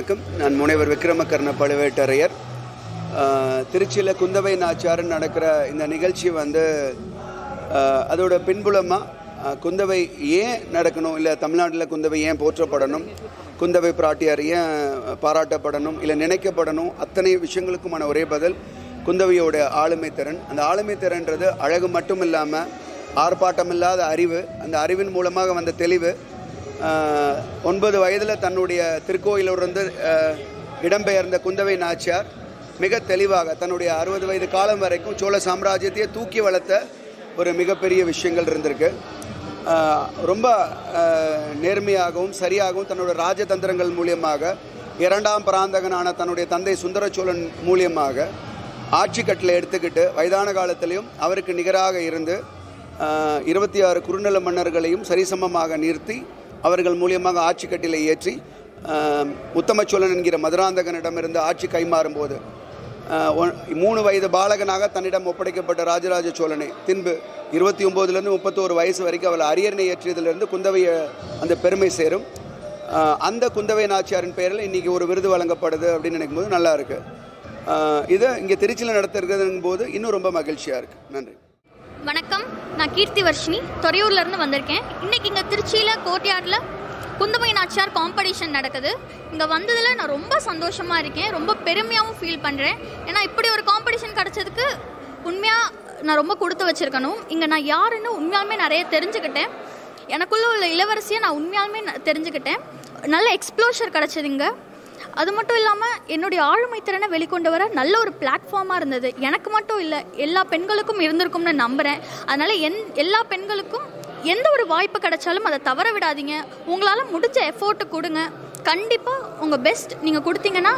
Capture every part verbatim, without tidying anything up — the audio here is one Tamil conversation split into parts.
வணக்கம். நான் முனைவர் விக்ரமகர்ண பழுவேட்டரையர். திருச்சியில் குந்தவை நாச்சியார் நடக்கிற இந்த நிகழ்ச்சி வந்து அதோட பின்புலமாக குந்தவை ஏன் நடக்கணும், இல்லை தமிழ்நாட்டில் குந்தவை ஏன் போற்றப்படணும், குந்தவை பிராட்டியார் ஏன் பாராட்டப்படணும், இல்லை நினைக்கப்படணும், அத்தனை விஷயங்களுக்குமான ஒரே பதில் குந்தவையோட ஆளுமை திறன். அந்த ஆளுமை திறன்றது அழகு மட்டும் இல்லாமல் ஆர்ப்பாட்டம் இல்லாத அறிவு, அந்த அறிவின் மூலமாக வந்த தெளிவு. ஒன்பது வயதில் தன்னுடைய திருக்கோயிலிருந்து இடம்பெயர்ந்த குந்தவை நாச்சியார் மிக தெளிவாக தன்னுடைய அறுபது வயது காலம் வரைக்கும் சோழ சாம்ராஜ்யத்தையே தூக்கி வளர்த்த ஒரு மிகப்பெரிய விஷயங்கள் இருந்திருக்கு. ரொம்ப நேர்மையாகவும் சரியாகவும் தன்னுடைய ராஜதந்திரங்கள் மூலியமாக இரண்டாம் பராந்தகனான தன்னுடைய தந்தை சுந்தர சோழன் மூலியமாக ஆட்சி கட்டில் எடுத்துக்கிட்டு வயதான காலத்திலையும் அவருக்கு நிகராக இருந்து இருபத்தி ஆறு குறுநில மன்னர்களையும் சரிசமமாக நிறுத்தி அவர்கள் மூலியமாக ஆட்சி கட்டிலை ஏற்றி உத்தமச்சோழன் என்கிற மதுராந்தகனிடமிருந்து ஆட்சி கைமாறும்போது மூணு வயது பாலகனாக தன்னிடம் ஒப்படைக்கப்பட்ட ராஜராஜ சோழனை பின்பு இருபத்தி ஒம்போதுலேருந்து முப்பத்தோரு வயசு வரைக்கும் அவள் அரியணை ஏற்றியதிலிருந்து குந்தவையை அந்த பெருமை சேரும். அந்த குந்தவை நாச்சியாரின் பெயரில் இன்றைக்கி ஒரு விருது வழங்கப்படுது அப்படின்னு நினைக்கும் போது நல்லா இருக்குது. இதை இங்கே திருச்சியில் நடத்திருக்கிறதுங்கும் போது இன்னும் ரொம்ப மகிழ்ச்சியாக இருக்குது. நன்றி. வணக்கம், நான் கீர்த்தி வர்ஷினி துறையூர்லேருந்து வந்திருக்கேன். இன்றைக்கி இங்கே திருச்சியில் கோர்ட்யார்டில் குந்தவை நாச்சியார் காம்படிஷன் நடக்குது. இங்கே வந்ததில் நான் ரொம்ப சந்தோஷமாக இருக்கேன், ரொம்ப பெருமையாகவும் ஃபீல் பண்ணுறேன். ஏன்னா இப்படி ஒரு காம்படிஷன் கிடச்சதுக்கு உண்மையாக நான் ரொம்ப கொடுத்து வச்சுருக்கணும். இங்கே நான் யாருன்னு உண்மையாலுமே நிறைய தெரிஞ்சுக்கிட்டேன். எனக்குள்ளே உள்ள இளவரசியை நான் உண்மையாலுமே தெரிஞ்சுக்கிட்டேன். நல்ல எக்ஸ்ப்ளோஷர் கிடச்சிது இங்கே. அது மட்டும் இல்லாமல் என்னுடைய ஆளுமை திறனை வெளிக்கொண்டு வர நல்ல ஒரு பிளாட்ஃபார்மாக இருந்தது. எனக்கு மட்டும் இல்லை, எல்லா பெண்களுக்கும் இருந்திருக்கும்னு நம்புகிறேன். அதனால் என் எல்லா பெண்களுக்கும் எந்த ஒரு வாய்ப்பு கிடைச்சாலும் அதை தவற விடாதீங்க. உங்களால் முடிஞ்ச எஃபோர்ட்டு கொடுங்க. கண்டிப்பாக உங்கள் பெஸ்ட் நீங்கள் கொடுத்தீங்கன்னா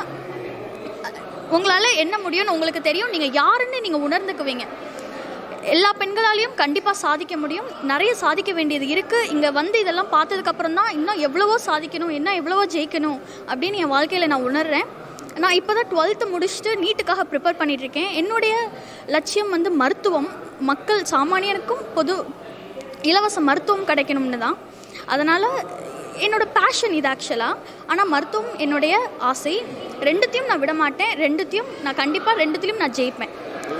உங்களால் என்ன முடியும்னு உங்களுக்கு தெரியும். நீங்கள் யாருன்னு நீங்கள் உணர்ந்துக்குவீங்க. எல்லா பெண்களாலையும் கண்டிப்பாக சாதிக்க முடியும். நிறைய சாதிக்க வேண்டியது இருக்குது. இங்கே வந்து இதெல்லாம் பார்த்ததுக்கப்புறம் தான் இன்னும் எவ்வளவோ சாதிக்கணும், இன்னும் எவ்வளவோ ஜெயிக்கணும் அப்படின்னு என் வாழ்க்கையில் நான் உணர்கிறேன். நான் இப்போ தான் டுவெல்த்து முடிச்சுட்டு நீட்டுக்காக ப்ரிப்பேர் பண்ணிகிட்ருக்கேன். என்னுடைய லட்சியம் வந்து மருத்துவம். மக்கள் சாமானியனுக்கும் பொது இலவச மருத்துவம் கிடைக்கணும்னு தான். அதனால் என்னோடய பேஷன் இது ஆக்சுவலாக. ஆனால் மருத்துவம் என்னுடைய ஆசை. ரெண்டுத்தையும் நான் விட மாட்டேன். ரெண்டுத்தையும் நான் கண்டிப்பாக ரெண்டுத்தையும் நான் ஜெயிப்பேன்.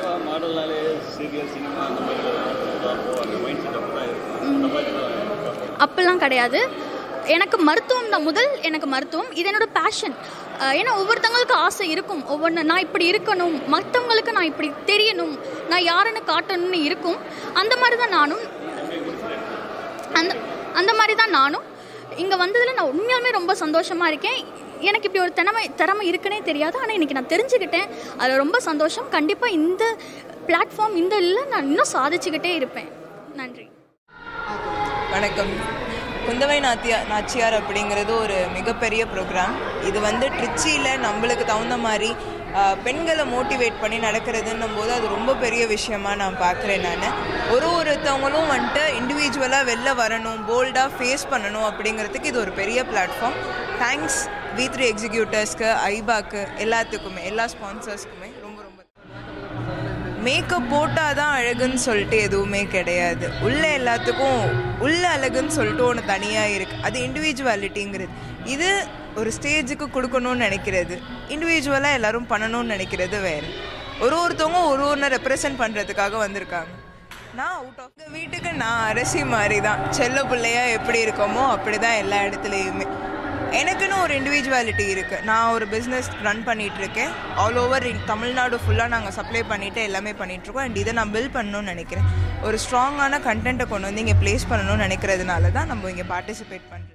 அப்பெல்லாம் கிடையாது. எனக்கு மருத்துவம் தான் முதல். எனக்கு மருத்துவம் இது என்னோட பேஷன். ஏன்னா ஒவ்வொருத்தவங்களுக்கு ஆசை இருக்கும். ஒவ்வொன்று நான் இப்படி இருக்கணும், மற்றவங்களுக்கு நான் இப்படி தெரியணும், நான் யாருன்னு காட்டணும்னு இருக்கும். அந்த மாதிரி தான் நானும் அந்த அந்த மாதிரி தான் நானும் இங்கே வந்ததில் நான் உண்மையாலுமே ரொம்ப சந்தோஷமாக இருக்கேன். எனக்கு இப்படி ஒரு திறமை திறமை இருக்குன்னே தெரியாது. ஆனால் இன்றைக்கி நான் தெரிஞ்சுக்கிட்டேன். அதில் ரொம்ப சந்தோஷம். கண்டிப்பாக இந்த பிளாட்ஃபார்ம் இந்த இல்லை நான் இன்னும் சாதிச்சுக்கிட்டே இருப்பேன். நன்றி. வணக்கம். குந்தவை நாத்தியா நாச்சியார் அப்படிங்கிறது ஒரு மிகப்பெரிய ப்ரோக்ராம். இது வந்து ட்ரிச்சியில் நம்மளுக்கு தகுந்த மாதிரி பெண்களை மோட்டிவேட் பண்ணி நடக்கிறதுன்னும் போது அது ரொம்ப பெரிய விஷயமாக நான் பார்க்குறேன். நான் ஒரு ஒருத்தவங்களும் வந்துட்டு இண்டிவிஜுவலாக வெளில வரணும், போல்டாக ஃபேஸ் பண்ணணும் அப்படிங்கிறதுக்கு இது ஒரு பெரிய பிளாட்ஃபார்ம். தேங்க்ஸ் வி த்ரீ எக்ஸிக்யூட்டிவ்ஸ்க்கு, ஐபாக்கு, எல்லாத்துக்குமே, எல்லா ஸ்பான்சர்ஸ்க்குமே ரொம்ப ரொம்ப. மேக்கப் போட்டால் தான் அழகுன்னு சொல்லிட்டு எதுவுமே கிடையாது. உள்ள எல்லாத்துக்கும் உள்ள அழகுன்னு சொல்லிட்டு ஒன்று தனியாக இருக்குது. அது இண்டிவிஜுவாலிட்டிங்கிறது. இது ஒரு ஸ்டேஜுக்கு கொடுக்கணும்னு நினைக்கிறது, இண்டிவிஜுவலாக எல்லோரும் பண்ணணும்னு நினைக்கிறது வேறு. ஒரு ஒருத்தவங்க ஒரு ஒன்று ரெப்ரசன்ட் பண்ணுறதுக்காக வந்திருக்காங்க. நான் அவுட் ஆஃப் த வீட்டுக்கு நான் அரசி மாதிரி தான். செல்ல பிள்ளையாக எப்படி இருக்கோமோ அப்படி தான் எல்லா இடத்துலையுமே. எனக்குன்னு ஒரு இண்டிவிஜுவாலிட்டி இருக்குது. நான் ஒரு பிஸ்னஸ் ரன் பண்ணிகிட்ருக்கேன். ஆல் ஓவர் தமிழ்நாடு ஃபுல்லாக நாங்கள் சப்ளை பண்ணிவிட்டு எல்லாமே பண்ணிகிட்ருக்கோம். அண்ட் இதை நான் பில்ட் பண்ணணும்னு நினைக்கிறேன். ஒரு ஸ்ட்ராங்கான கண்டென்ட்டை கொண்டு வந்து இங்கே ப்ளேஸ் பண்ணணும்னு நினைக்கிறதுனால தான் நம்ம இங்கே பார்ட்டிசிபேட் பண்ணுறோம்.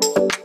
you.